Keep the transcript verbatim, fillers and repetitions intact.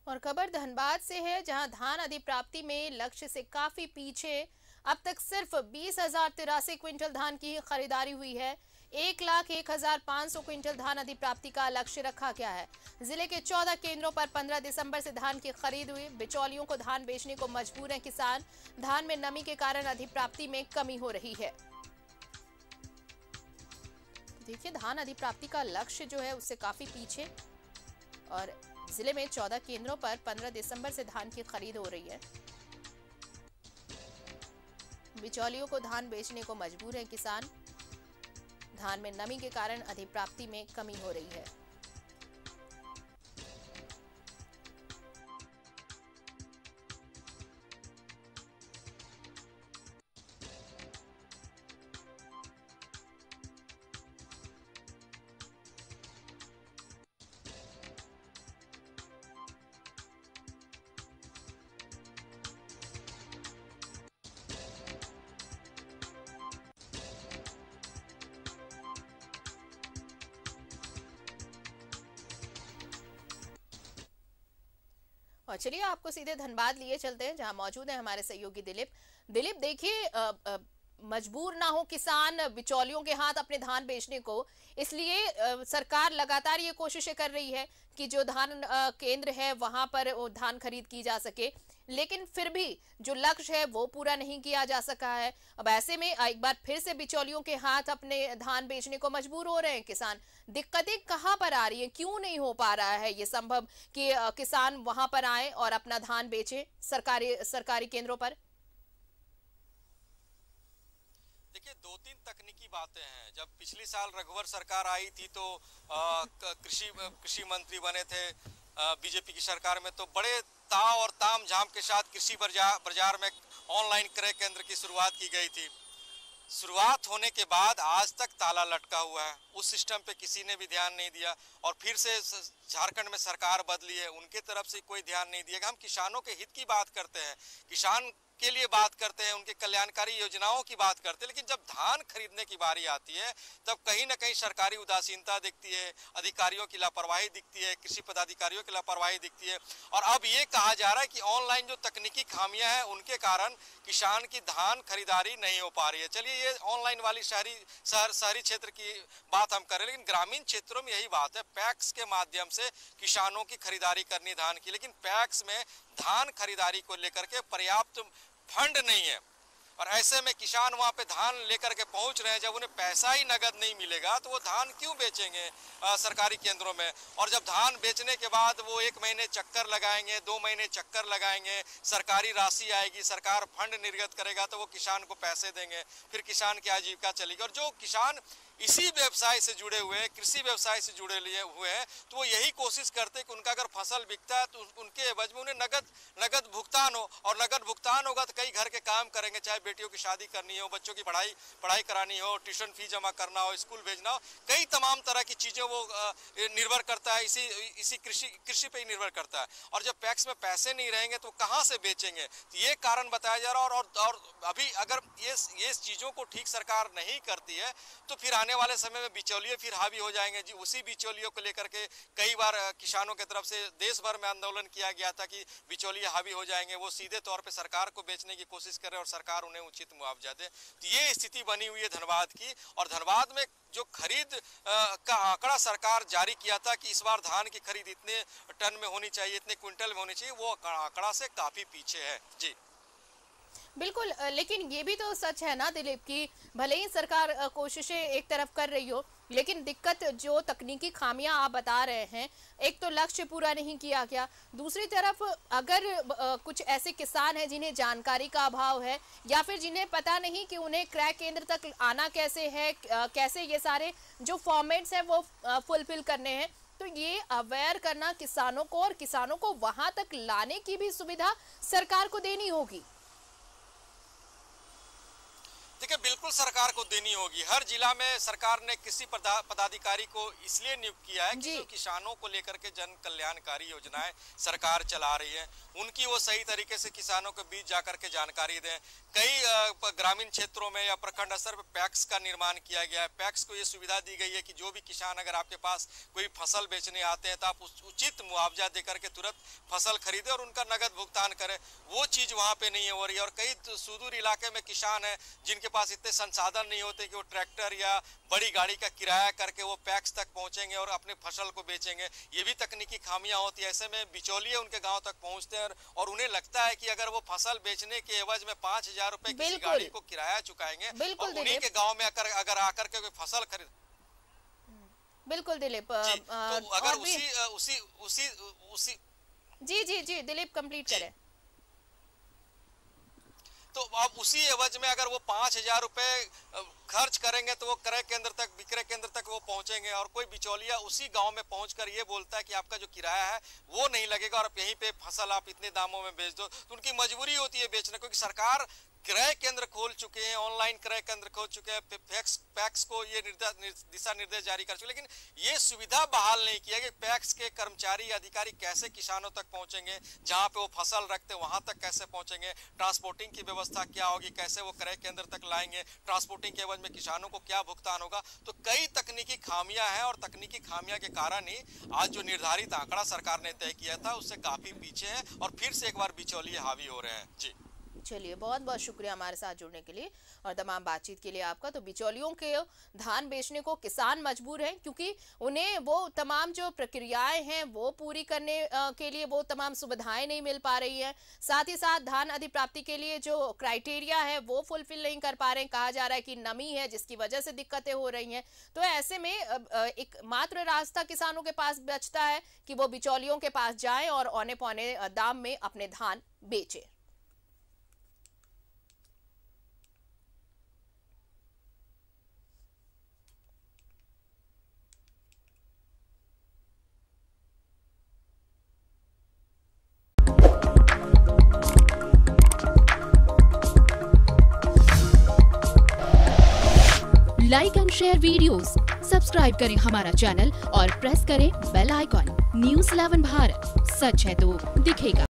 और खबर धनबाद से है, जहां धान अधिप्राप्ति में लक्ष्य से काफी पीछे। अब तक सिर्फ बीस हजार तिरासी क्विंटल धान की खरीदारी हुई है। एक लाख एक हजार पाँच सौ क्विंटल धान अधिप्राप्ति का लक्ष्य रखा गया है। जिले के चौदह केंद्रों पर पंद्रह दिसंबर से धान की खरीद हुई। बिचौलियों को धान बेचने को मजबूर हैं किसान। धान में नमी के कारण अधिप्राप्ति में कमी हो रही है। देखिए, धान अधिप्राप्ति का लक्ष्य जो है उससे काफी पीछे, और जिले में चौदह केंद्रों पर पंद्रह दिसंबर से धान की खरीद हो रही है। बिचौलियों को धान बेचने को मजबूर हैं किसान। धान में नमी के कारण अधिप्राप्ति में कमी हो रही है। और चलिए आपको सीधे धनबाद लिए चलते हैं, जहां मौजूद है हमारे सहयोगी दिलीप। दिलीप, देखिए, अ, अ, मजबूर ना हो किसान बिचौलियों के हाथ अपने धान बेचने को, इसलिए अ, सरकार लगातार ये कोशिशें कर रही है कि जो धान अ, केंद्र है वहां पर वो धान खरीद की जा सके, लेकिन फिर भी जो लक्ष्य है वो पूरा नहीं किया जा सका है। अब ऐसे में एक बार फिर से बिचौलियों के हाथ अपने धान बेचने को मजबूर हो रहे हैं किसान। दिक्कतें कहां पर आ रही है, क्यों नहीं हो पा रहा है ये संभव कि अ, किसान वहां पर आए और अपना धान बेचे सरकारी सरकारी केंद्रों पर? देखिए, दो तीन तकनीकी बातें हैं। जब पिछली साल रघुवर सरकार आई थी तो अ, क- कृषि कृषि मंत्री बने थे बीजेपी की सरकार में, तो बड़े ताव और ताम झाम के साथ कृषि बाजार बाजार में ऑनलाइन क्रय केंद्र की शुरुआत की गई थी। शुरुआत होने के बाद आज तक ताला लटका हुआ है। उस सिस्टम पे किसी ने भी ध्यान नहीं दिया, और फिर से स- झारखंड में सरकार बदली है, उनके तरफ से कोई ध्यान नहीं दिया। हम किसानों के हित की बात करते हैं, किसान के लिए बात करते हैं, उनके कल्याणकारी योजनाओं की बात करते हैं, लेकिन जब धान खरीदने की बारी आती है तब कहीं ना कहीं सरकारी उदासीनता दिखती है, अधिकारियों की लापरवाही दिखती है, कृषि पदाधिकारियों की लापरवाही दिखती है। और अब ये कहा जा रहा है कि ऑनलाइन जो तकनीकी खामियां हैं उनके कारण किसान की धान खरीदारी नहीं हो पा रही है। चलिए, ये ऑनलाइन वाली शहरी शहर शहरी क्षेत्र की बात हम करें, लेकिन ग्रामीण क्षेत्रों में यही बात है। पैक्स के माध्यम से किसानों की खरीदारी करनी धान की, लेकिन पैक्स में धान खरीदारी को लेकर के पर्याप्त फंड नहीं है, और ऐसे में किसान वहां पे धान लेकर के पहुंच रहे हैं। जब उन्हें पैसा ही नगद नहीं मिलेगा तो वो धान क्यों बेचेंगे आ, सरकारी केंद्रों में? और जब धान बेचने के बाद वो एक महीने चक्कर लगाएंगे, दो महीने चक्कर लगाएंगे, सरकारी राशि आएगी, सरकार फंड निर्गत करेगा तो वो किसान को पैसे देंगे, फिर किसान की आजीविका चलेगी। और जो किसान इसी व्यवसाय से जुड़े हुए हैं, कृषि व्यवसाय से जुड़े लिए हुए हैं, तो वो यही कोशिश करते हैं कि उनका अगर फसल बिकता है तो उनके एवज में उन्हें नगद नगद भुगतान हो, और नगद भुगतान होगा तो कई घर के काम करेंगे, चाहे बेटियों की शादी करनी हो, बच्चों की पढ़ाई पढ़ाई करानी हो, ट्यूशन फीस जमा करना हो, स्कूल भेजना हो, कई तमाम तरह की चीज़ें वो निर्भर करता है, इसी इसी कृषि कृषि पे ही निर्भर करता है। और जब पैक्स में पैसे नहीं रहेंगे तो कहाँ से बेचेंगे? तो ये कारण बताया जा रहा है। और, और, और अभी अगर ये ये चीज़ों को ठीक सरकार नहीं करती है तो फिर आने वाले समय में बिचौलिए फिर हावी हो जाएंगे जी। उसी बिचौलियों को लेकर के कई बार किसानों की तरफ से देश भर में आंदोलन किया गया था कि बिचौलिए हावी हो जाएंगे, वो सीधे तौर पे सरकार को बेचने की कोशिश कर रहे हैं और सरकार उन्हें उचित मुआवजा दे। तो ये स्थिति बनी हुई है धनबाद की। और धनबाद में जो खरीद का आंकड़ा सरकार जारी किया था कि इस बार धान की खरीद इतने टन में होनी चाहिए, इतने क्विंटल में होनी चाहिए, वो आंकड़ा से काफी पीछे है जी। बिल्कुल, अ, लेकिन ये भी तो सच है ना दिलीप, कि भले ही सरकार अ, कोशिशें एक तरफ कर रही हो, लेकिन दिक्कत जो तकनीकी खामियां आप बता रहे हैं, एक तो लक्ष्य पूरा नहीं किया गया, दूसरी तरफ अगर अ, कुछ ऐसे किसान हैं जिन्हें जानकारी का अभाव है, या फिर जिन्हें पता नहीं कि उन्हें क्रय केंद्र तक आना कैसे है, अ, कैसे ये सारे जो फॉर्मेट्स हैं वो फुलफिल करने हैं, तो ये अवेयर करना किसानों को, और किसानों को वहां तक लाने की भी सुविधा सरकार को देनी होगी। देखिए, बिल्कुल सरकार को देनी होगी। हर जिला में सरकार ने किसी पदाधिकारी को इसलिए नियुक्त किया है कि जो किसानों को लेकर के जन कल्याणकारी योजनाएं सरकार चला रही है, उनकी वो सही तरीके से किसानों के बीच जाकर के जानकारी दें। कई ग्रामीण क्षेत्रों में या प्रखंड स्तर पर पैक्स का निर्माण किया गया है। पैक्स को ये सुविधा दी गई है कि जो भी किसान अगर आपके पास कोई फसल बेचने आते हैं तो आप उचित मुआवजा देकर के तुरंत फसल खरीदे और उनका नगद भुगतान करें। वो चीज वहां पे नहीं हो रही है। और कई सुदूर इलाके में किसान है जिनके पास इतने संसाधन नहीं होते कि वो ट्रैक्टर या बड़ी गाड़ी का किराया करके वो पैक्स तक पहुंचेंगे और अपने फसल को बेचेंगे। ये भी तकनीकी खामियां होती है। ऐसे में बिचौलिए उनके गांव तक पहुंचते हैं और उन्हें लगता है कि अगर वो फसल बेचने के एवज में पांच हजार रुपए किसी गाड़ी को किराया चुकाएंगे और उन्हीं के गाँव में अगर अगर आकर के कोई फसल खरीद। बिल्कुल दिलीप, तो अगर उसी उसी उसी उसी जी जी जी दिलीप कंप्लीट करें। तो अब उसी एवज में अगर वो पांच हजार रुपए खर्च करेंगे तो वो क्रय केंद्र तक, विक्रय केंद्र तक वो पहुंचेंगे और कोई बिचौलिया उसी गांव में पहुंचकर ये बोलता है कि आपका जो किराया है वो नहीं लगेगा और आप यहीं पे फसल आप इतने दामों में बेच दो। तो उनकी मजबूरी होती है बेचने, क्योंकि सरकार क्रय केंद्र खोल चुके हैं, ऑनलाइन क्रय केंद्र खोल चुके हैं, पैक्स पैक्स को ये निर्देश दिशा निर्देश जारी कर चुके, लेकिन ये सुविधा बहाल नहीं किया कि पैक्स के कर्मचारी अधिकारी कैसे किसानों तक पहुंचेंगे, जहां पे वो फसल रखते वहां तक कैसे पहुंचेंगे, ट्रांसपोर्टिंग की व्यवस्था क्या होगी, कैसे वो क्रय केंद्र तक लाएंगे, ट्रांसपोर्टिंग के एवज में किसानों को क्या भुगतान होगा। तो कई तकनीकी खामियां हैं और तकनीकी खामियां के कारण ही आज जो निर्धारित आंकड़ा सरकार ने तय किया था उससे काफी पीछे है और फिर से एक बार बिचौलिए हावी हो रहे हैं। जी चलिए, बहुत बहुत शुक्रिया हमारे साथ जुड़ने के लिए और तमाम बातचीत के लिए आपका। तो बिचौलियों के धान बेचने को किसान मजबूर हैं क्योंकि उन्हें वो तमाम जो प्रक्रियाएं हैं वो पूरी करने के लिए वो तमाम सुविधाएं नहीं मिल पा रही हैं। साथ ही साथ धान अधिप्राप्ति के लिए जो क्राइटेरिया है वो फुलफिल नहीं कर पा रहे हैं। कहा जा रहा है कि नमी है जिसकी वजह से दिक्कतें हो रही हैं। तो ऐसे में एक मात्र रास्ता किसानों के पास बचता है कि वो बिचौलियों के पास जाएं और औने पौने दाम में अपने धान बेचे। Like and share videos, subscribe करें हमारा चैनल और प्रेस करें bell icon. News eleven Bharat, सच है तो दिखेगा।